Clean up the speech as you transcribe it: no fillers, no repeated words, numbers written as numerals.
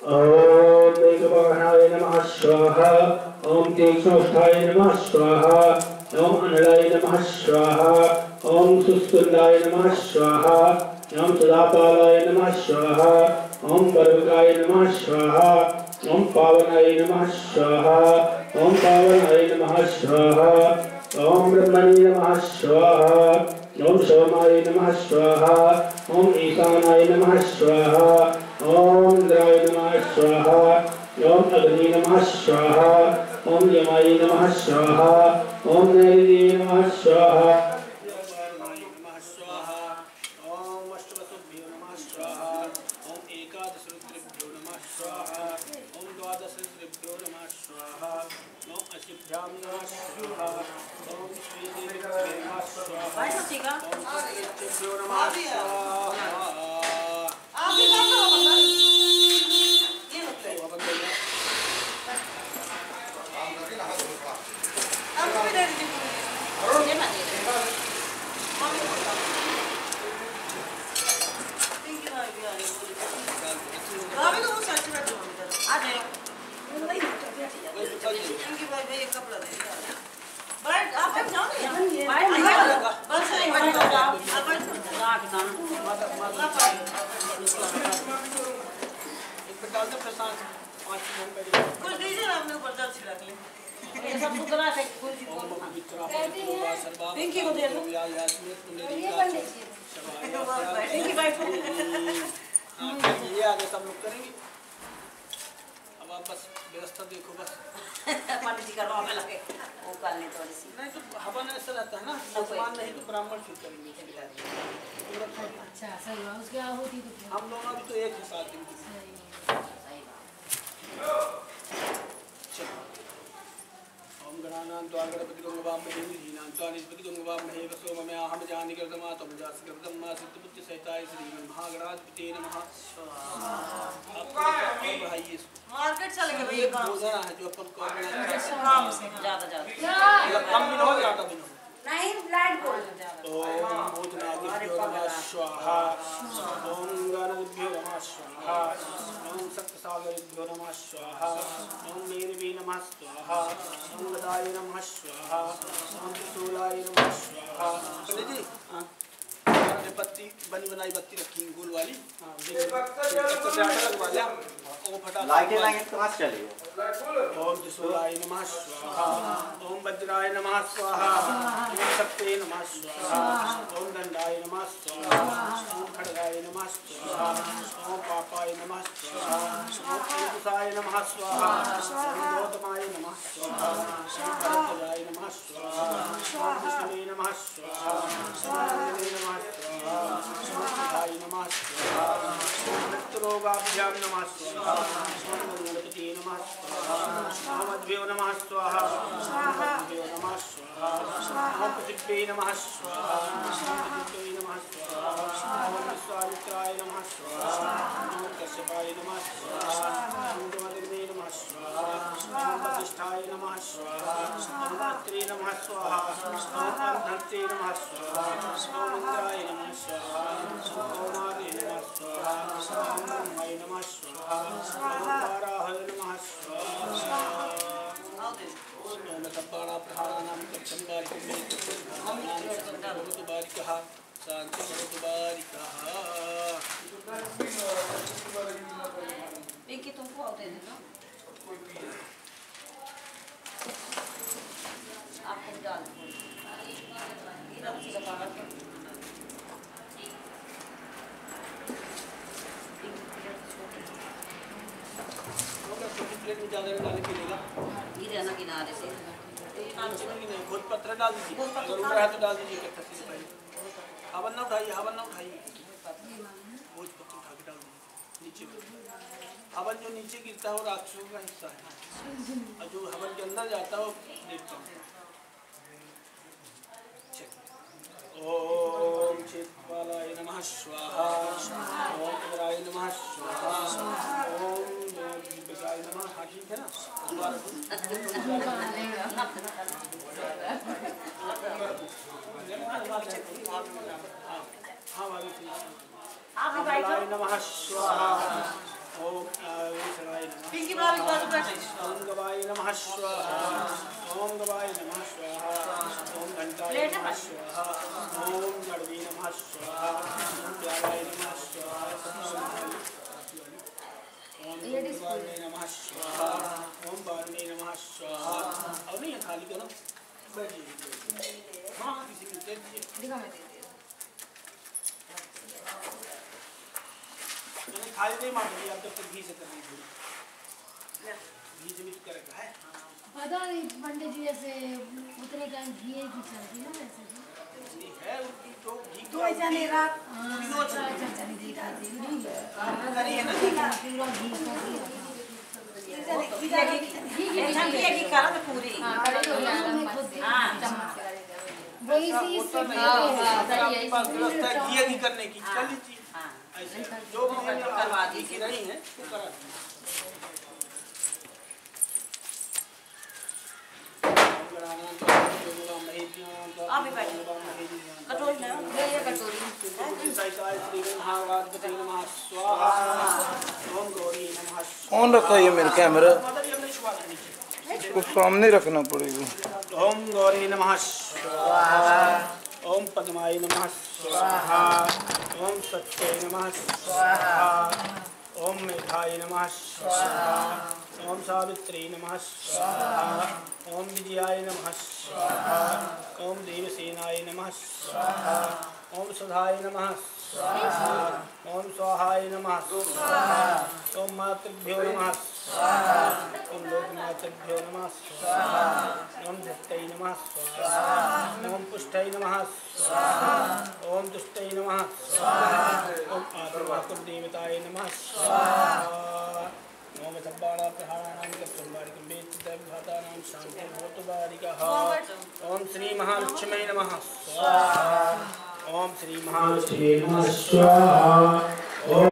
ओम मेघवाहनाय नमः स्वाहा। ओम तीक्ष्णोष्ठाय नमः स्वाहा। ओम अनलाय नमः स्वाहा। ओम सुस्तुलाय नमः स्वाहा। ओम सदापालाय नमः स्वाहा। ओम पर्वकाय नमः स्वाहा। ओम पावनाय नमः स्वाहा। ओम पावनाय नमः स्वाहा। ओम ब्रह्मणे नमः स्वाहा। ओम सोमाय नमः स्वाहा। ओम ईशानाय नमः स्वाहा। ओम इंद्राय नमः स्वाहा। ओम अग्नि नमः स्वाहा। ओम यमाय नमः स्वाहा। ओम नैवे नमः स्वाहा। ओम अष्टवसुभ्यो नमः स्वाहा। ओम एकादश रुद्रेभ्यो नमः स्वाहा। ओम द्वादश रुद्रेभ्यो नमः स्वाहा। ओम अशिभ्यां नमः स्वाहा। ओम श्रीदेव्यो नमः स्वाहा। ओम श्रीदेव्यो नमः स्वाहा। कुछ दीजिए ना अपने ऊपर जल छिड़क ले। ये सब सुधरा है कुछ पिंकी को दे दो। पिंकी बैठो। ये आगे सब लोग करेंगे। अब आप बस व्यवस्था देखो बस। पंडित जी करवा में लगे वो कर ले थोड़ी सी। नहीं तो हवन ऐसा रहता है ना भगवान नहीं तो ब्राह्मण फिर करेंगे। अच्छा सही है उसके आहुति तो हम दोनों भी तो एक ही साथ दिन ओम गणानां त्वा गणपति गंगवामहे नीनां निष्पति गंगवामहे वसो ममे अहम जानि कर्तमा तम जासि कर्तमा सिद्धपुत्र सहिताय श्री महागणाधिपते नमः स्वाहा। बढ़ाइए मार्केट चले गए भैया काम से है जो अपन काम से ज्यादा कम भी हो ज्यादा भी नहीं लाइट बोल ओम भूतनादिभ्यो नमः स्वाहा। ओम गणाधिभ्यो नमः स्वाहा। ओम सप्तसागरेभ्यो नमः स्वाहा। ओम नीरवे नमः स्वाहा। ओम गदाय नमः स्वाहा। ओम त्रिशूलाय नमः स्वाहा। पंडित जी पत्ती बनी बनाई बत्ती रखी गोल वाली लाइटें लाएंगे तो आज चलेगा। ओम त्रिशूलाय नमः स्वाहा। ओम वज्राय नमः स्वाहा। ओम शक्ते नमः स्वाहा। ओम दंडाय नमः स्वाहा। ओम खड्गाय नमः स्वाहा। ओम पापाय नमः स्वाहा। ओम अंकुशाय नमः स्वाहा। ओम गौतमाय नमः स्वाहा। ओम भरतजाय नमः स्वाहा। ओम विष्णुवे नमः स्वाहा। ओम नंदने नमः स्वाहा। ओम शिवाय नमः स्वाहा। ओम मृत्युरोगाभ्यां नमः स्वाहा। ओम गणपति नमः स्वाहा। ओम अद्भ्यो नमः स्वाहा। ओम अद्भ्यो नमः स्वाहा। ओम पृथिव्यै नमः स्वाहा। ओम पृथिव्यै नमः स्वाहा। ओम विश्वामित्राय नमः स्वाहा। ओम कश्यपाय नमः स्वाहा। ओम देवादिने नमः स्वाहा। ओम वसिष्ठाय नमः स्वाहा। ओम अत्रे नमः स्वाहा। ओम धन्ते नमः स्वाहा। ओम इंद्राय नमः स्वाहा। ओम आगे नमः स्वाहा। ओम ब्रह्माय नमः स्वाहा। ओम वाराहाय नमः स्वाहा। ओम तब्बाणा प्रहाराणां भवतु बारिकः शान्ति भवतु बारिकः। पिंकी तुमको आते हैं ना आपको डाल किनारे से भोज पत्र डाल दीजिए तो डाल दीजिए। हवन ना उठाइए हवन ना उठाइए भोज पत्र उठा के डाल दीजिए नीचे। हवन जो नीचे गिरता है वो राक्षसों का हिस्सा है और जो हवन के अंदर जाता है वो देवता है। ओम चेतपालाय नमः स्वाहा। ओम इंद्राय नमः स्वाहा। ओम देवगाय नमः। हाँ ठीक है ना हाँ वाली नमः स्वाहा। ओम ओम गवाय नमः स्वाहा ओम गवाय नमः स्वाहा ओम घंटाय नमः स्वाहा ओम गणवी नमः स्वाहा ओम प्याराय नमः स्वाहा ओम गुरुवाय नमः स्वाहा ओम बारणे नमः स्वाहा। और नहीं खाली करो बैठिए। हाँ किसी को दे दीजिए। मैंने खाली नहीं मार दिया, अब तक तो घी से कर दीजिए। घी से भी करेगा है। पता नहीं पंडित जी जैसे उतने टाइम घी की चलती है ना वैसे है उनकी तो घी तो ऐसा नहीं रात अच्छा घी खाती नहीं करिए ना पूरा घी का घी करा तो पूरी वही सी घी करने की चल लीजिए। ऐसे जो करवा दी कि नहीं है तो करा आप भी बैठो कटोरी ले ये कटोरी कौन रखा ये मेरा कैमरा इसको सामने रखना पड़ेगा। ओम गौरी नमः स्वाहा ओम पद्माय नमः स्वाहा ओम सत्यै नमः स्वाहा ओम मेधाय नमः स्वाहा ओम सावित्री नमः स्वाहा ओम विजयाय नमः स्वाहा ओम देवसेनाय नमः स्वाहा ओम सुधाय नमः स्वाहा ओम स्वाहाय नमः स्वाहा ओम मातृभ्यो नमः स्वाहा ओम लोकमातृभ्यो नमः स्वाहा ओम धत्तै नमः स्वाहा ओम पुष्टै नमः स्वाहा ओम तुष्टै नमः स्वाहा ओम आदिवाकुदेवताय नमः स्वाहा ओम सब्बाणा प्रहाणानां कत्सुम्बारिकं वेत्तविभातानां शान्तिर्भूतबारिकः ओम श्री महालक्ष्मी नमः स्वाहा ओम श्री महालक्ष्मी नमः स्वाहा।